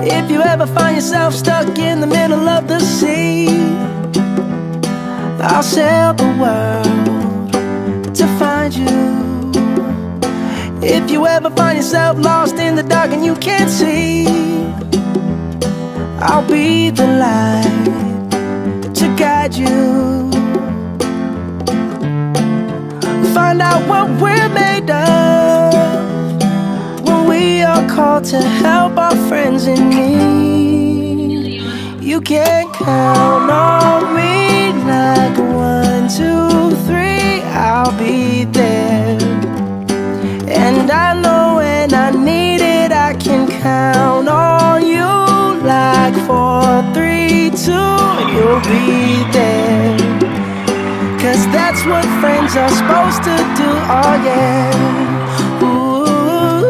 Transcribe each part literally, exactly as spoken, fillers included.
If you ever find yourself stuck in the middle of the sea, I'll sail the world to find you. If you ever find yourself lost in the dark and you can't see, I'll be the light to guide you. Find out what we're made of when we are called to help our friends in need. You can count on me like one, two, three, I'll be there. And I know when I need it, I can count on you like four, three, two, you'll be there. Cause that's what friends are supposed to do, oh yeah. Ooh,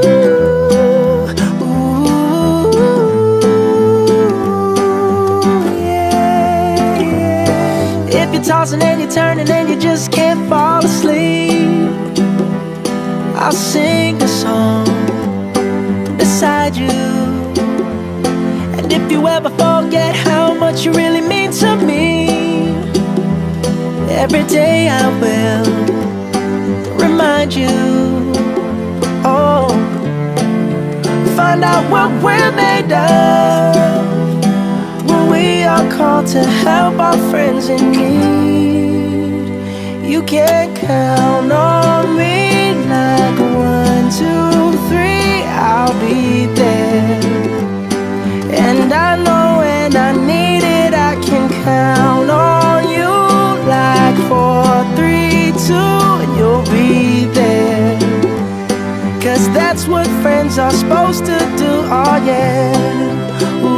ooh, yeah, yeah. If you're tossing and you're turning and you just can't fall asleep, I'll sing a song beside you. And if you ever forget how much you really mean to me, every day I will remind you. Oh, find out what we're made of when we are called to help our friends in need. You can count on me like one, two, three, I'll be there. And I know when I need it, I can count on you like four, three, two, and you'll be there. Cause that's what friends are supposed to do, oh yeah. Ooh.